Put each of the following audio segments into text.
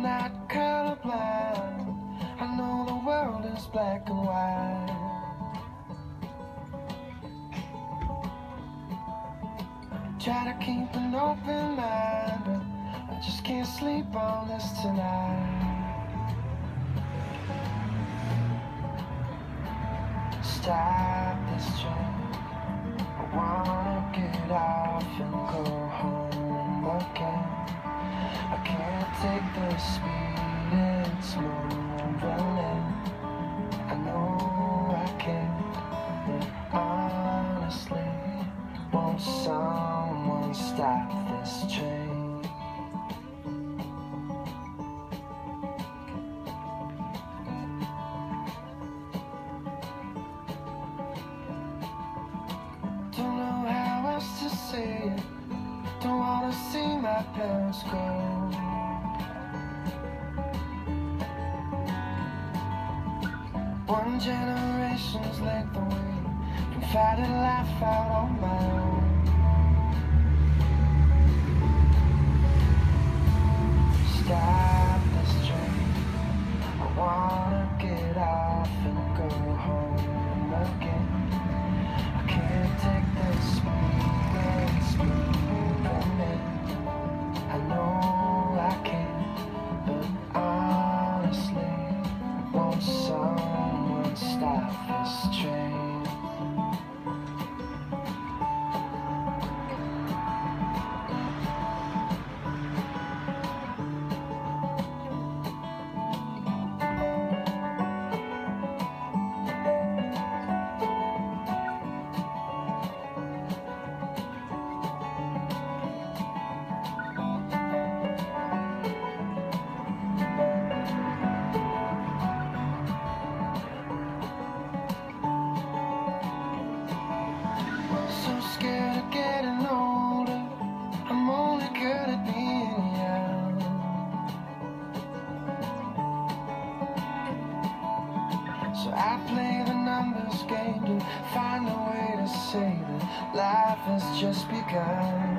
I'm not colorblind. I know the world is black and white. Try to keep an open mind, but I just can't sleep on this tonight. Stop this train. I wanna get off and go home again. I can't take the speed it's moving in. I know I can't, but honestly, won't someone stop this train? Don't know how else to say it. Don't wanna see my parents go. One generation's length away from fighting life out on my own. Stop this train. I wanna get off and go home again. I can't take this speed it's moving in. I know I can't, but honestly, won't someone stop this train? So scared of getting older, I'm only good at being young. So I play the numbers game to find a way to say that life has just begun.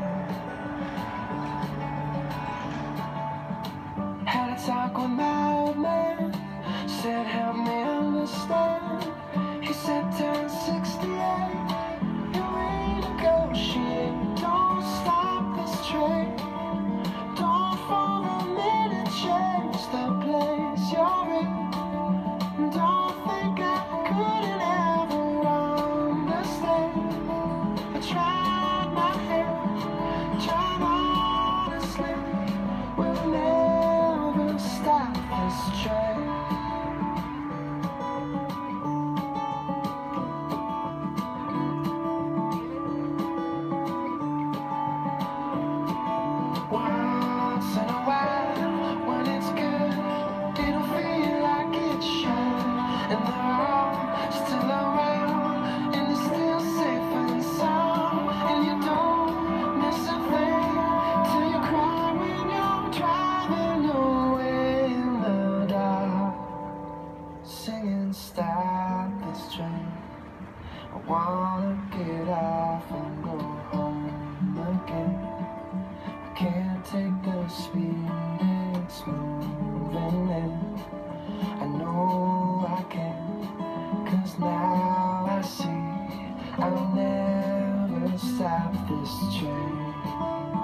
Had a talk with my old man, said help me understand. He said turn 68, negotiate, don't stop this train. Don't for a minute change the place you're in. Don't think I couldn't ever understand. I tried my hand, tried honestly. We'll never stop this train. Once in a while, when it's good, it'll feel like it should. And they're all still around, and you're still safe and sound. And you don't miss a thing till you cry when you're driving away in the dark, singing stop this train. I wanna get off and go home again. Can't take the speed it's moving in. I know I can't, 'cause now I see I'll never stop this train.